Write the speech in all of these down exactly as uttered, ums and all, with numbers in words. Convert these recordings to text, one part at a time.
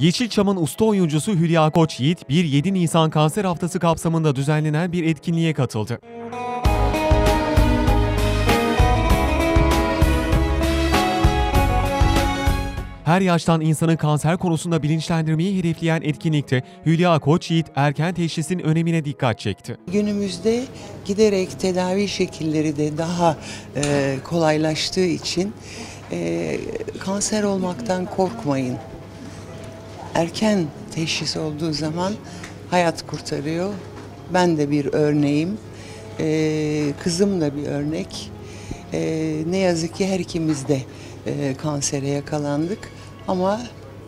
Yeşilçam'ın usta oyuncusu Hülya Koçyiğit, bir yedi Nisan Kanser Haftası kapsamında düzenlenen bir etkinliğe katıldı. Her yaştan insanı kanser konusunda bilinçlendirmeyi hedefleyen etkinlikte Hülya Koçyiğit erken teşhisin önemine dikkat çekti. Günümüzde giderek tedavi şekilleri de daha e, kolaylaştığı için e, kanser olmaktan korkmayın. Erken teşhis olduğu zaman hayat kurtarıyor. Ben de bir örneğim. E, kızım da bir örnek. E, ne yazık ki her ikimiz de e, kansere yakalandık. Ama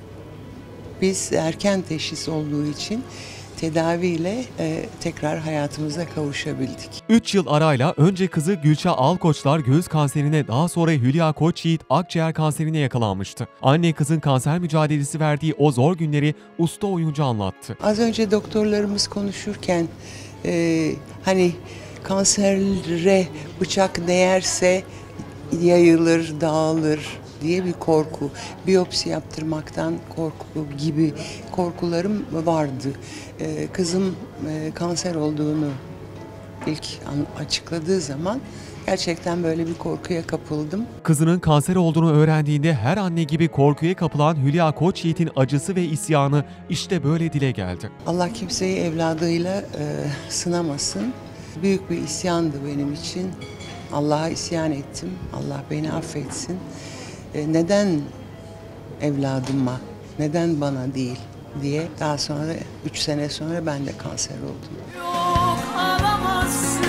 biz erken teşhis olduğu için tedaviyle e, tekrar hayatımıza kavuşabildik. üç yıl arayla önce kızı Gülşah Alkoçlar göğüs kanserine, daha sonra Hülya Koçyiğit akciğer kanserine yakalanmıştı. Anne kızın kanser mücadelesi verdiği o zor günleri usta oyuncu anlattı. Az önce doktorlarımız konuşurken e, hani kansere bıçak değerse yayılır, dağılır diye bir korku, biyopsi yaptırmaktan korku gibi korkularım vardı. Ee, kızım e, kanser olduğunu ilk açıkladığı zaman gerçekten böyle bir korkuya kapıldım. Kızının kanser olduğunu öğrendiğinde her anne gibi korkuya kapılan Hülya Koçyiğit'in acısı ve isyanı işte böyle dile geldi. Allah kimseyi evladıyla e, sınamasın. Büyük bir isyandı benim için. Allah'a isyan ettim. Allah beni affetsin. Neden evladıma, neden bana değil diye daha sonra üç sene sonra ben de kanser oldum. Yok alamazsın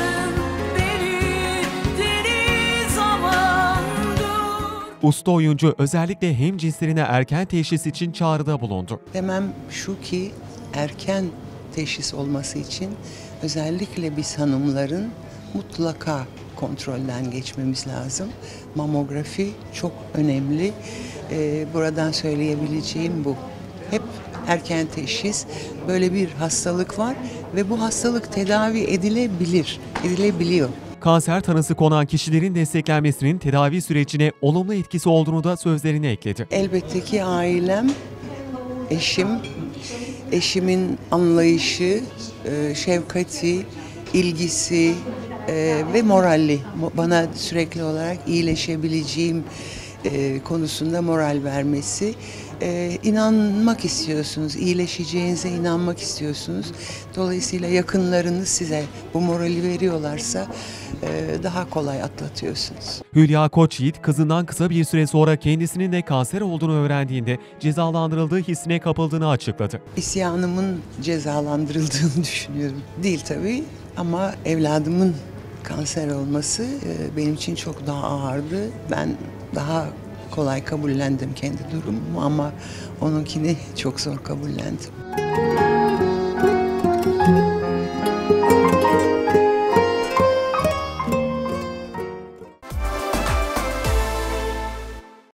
beni deli zamandır. Usta oyuncu özellikle hemcinslerine erken teşhis için çağrıda bulundu. Demem şu ki erken teşhis olması için özellikle biz hanımların mutlaka kontrolden geçmemiz lazım. Mamografi çok önemli. Ee, buradan söyleyebileceğim bu. Hep erken teşhis. Böyle bir hastalık var ve bu hastalık tedavi edilebilir, edilebiliyor. Kanser tanısı konan kişilerin desteklenmesinin tedavi sürecine olumlu etkisi olduğunu da sözlerine ekledi. Elbette ki ailem, eşim, eşimin anlayışı, şefkati, ilgisi, Ee, ve moralli, bana sürekli olarak iyileşebileceğim e, konusunda moral vermesi. Ee, inanmak istiyorsunuz, iyileşeceğinize inanmak istiyorsunuz. Dolayısıyla yakınlarınız size bu morali veriyorlarsa e, daha kolay atlatıyorsunuz. Hülya Koçyiğit kızından kısa bir süre sonra kendisinin de kanser olduğunu öğrendiğinde cezalandırıldığı hissine kapıldığını açıkladı. İsyanımın cezalandırıldığını düşünüyorum. Değil tabii ama evladımın kanser olması benim için çok daha ağırdı. Ben daha kolay kabullendim kendi durumumu ama onunkini çok zor kabullendim.